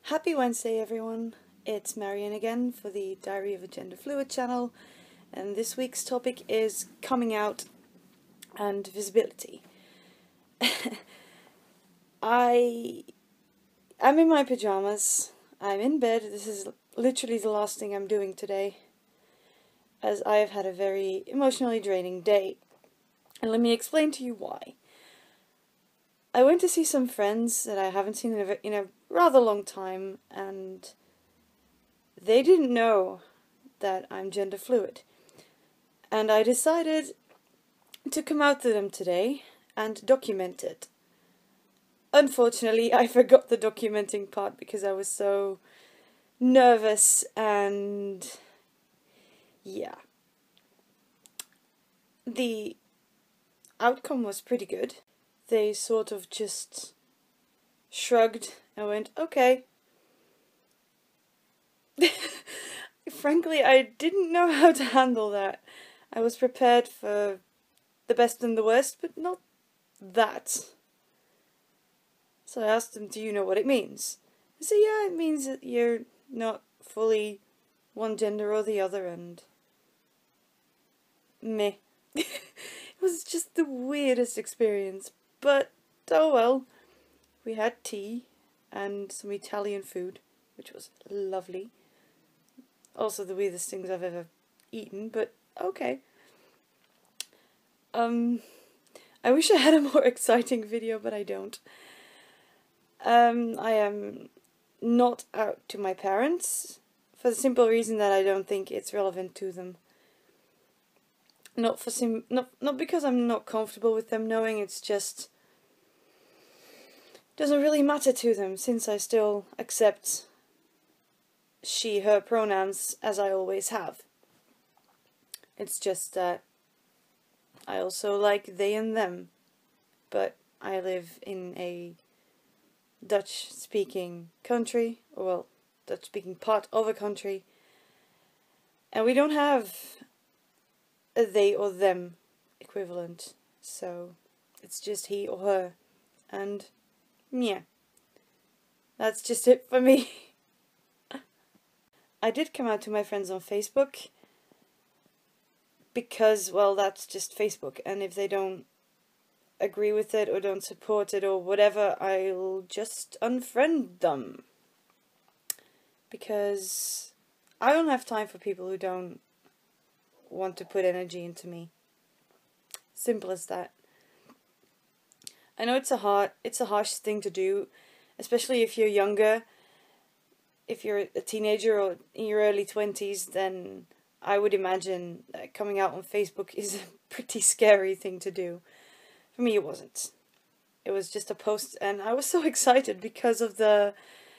Happy Wednesday, everyone. It's Marion again for the Diary of a Gender Fluid channel, and this week's topic is coming out and visibility. I'm in my pajamas. I'm in bed. This is literally the last thing I'm doing today, as I have had a very emotionally draining day. And let me explain to you why. I went to see some friends that I haven't seen in a rather long time, and they didn't know that I'm gender fluid. And I decided to come out to them today and document it. Unfortunately, I forgot the documenting part because I was so nervous, and yeah. The outcome was pretty good. They sort of just shrugged and went, okay. Frankly, I didn't know how to handle that. I was prepared for the best and the worst, but not that. So I asked them, do you know what it means? They said, yeah, it means that you're not fully one gender or the other, and meh. It was just the weirdest experience, but oh well. We had tea and some Italian food, which was lovely. Also the weirdest things I've ever eaten, but okay. I wish I had a more exciting video, but I don't. I am not out to my parents, for the simple reason that I don't think it's relevant to them. Not because I'm not comfortable with them knowing, it's just doesn't really matter to them, since I still accept she, her pronouns as I always have. It's just that I also like they and them, but I live in a Dutch-speaking country, or well, Dutch-speaking part of a country, and we don't have a they or them equivalent, so it's just he or her, and yeah, that's just it for me. I did come out to my friends on Facebook because, well, that's just Facebook, and if they don't agree with it or don't support it or whatever, I'll just unfriend them. Because I don't have time for people who don't want to put energy into me. Simple as that. I know it's a harsh thing to do, especially if you're younger. If you're a teenager or in your early 20s, then I would imagine that coming out on Facebook is a pretty scary thing to do. For me, it wasn't. It was just a post, and I was so excited because of the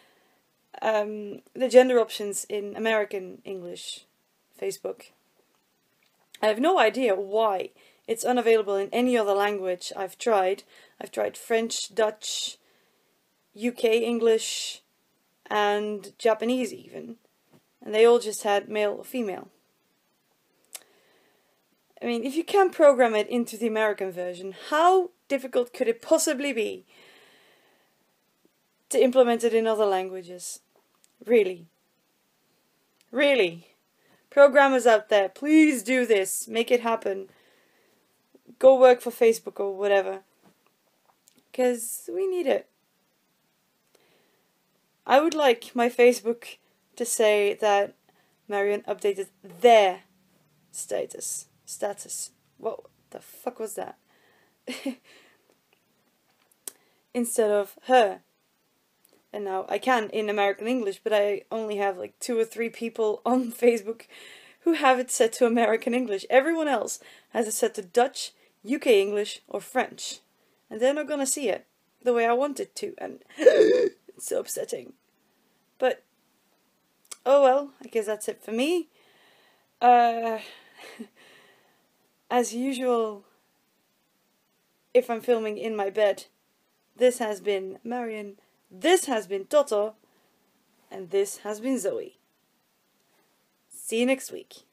gender options in American English Facebook. I have no idea why it's unavailable in any other language I've tried. I've tried French, Dutch, UK English, and Japanese even. And they all just had male or female. I mean, if you can program it into the American version, how difficult could it possibly be to implement it in other languages? Really? Really? Programmers out there, please do this. Make it happen. Go work for Facebook or whatever. Because we need it. I would like my Facebook to say that Marion updated their status. What the fuck was that? Instead of her. And now I can in American English, but I only have like 2 or 3 people on Facebook who have it set to American English. Everyone else has it set to Dutch, UK English, or French. And they're not gonna see it the way I want it to, and it's so upsetting. But, oh well, I guess that's it for me. As usual, if I'm filming in my bed, this has been Marion, this has been Toto, and this has been Zoe. See you next week.